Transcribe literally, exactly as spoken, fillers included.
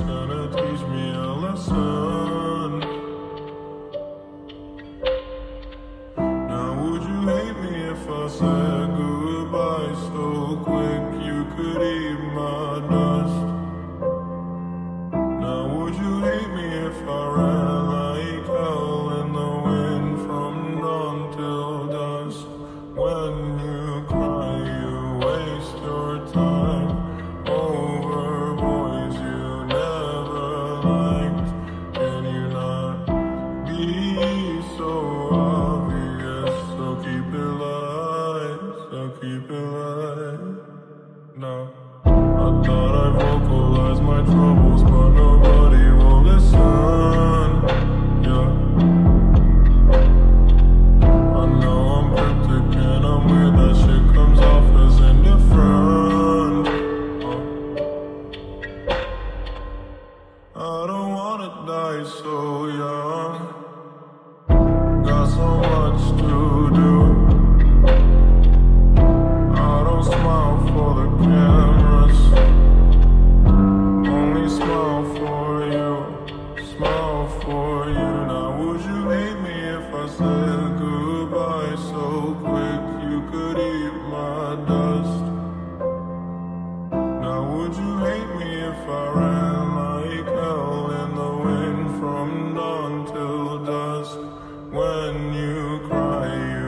gonna teach me a lesson. Now would you hate me if I said goodbye so quick you could eat my dust? Now would you hate me if I ran like hell in the wind from dawn till dusk? When you cry you waste your time over boys you never liked. Can you not be so obvious? So keep it light, so keep it light. No, I thought I vocalized my troubles, but nobody will listen. Yeah, I know I'm cryptic and I'm weird, that shit comes off as indifferent. I don't wanna die so young, got so much to do. I don't smile for the cameras, only smile for you, smile for you. Now would you hate me if I said goodbye so quick you could eat my dust? Now would you hate me if I ran like hell in the wind from dawn till dusk? When you cry you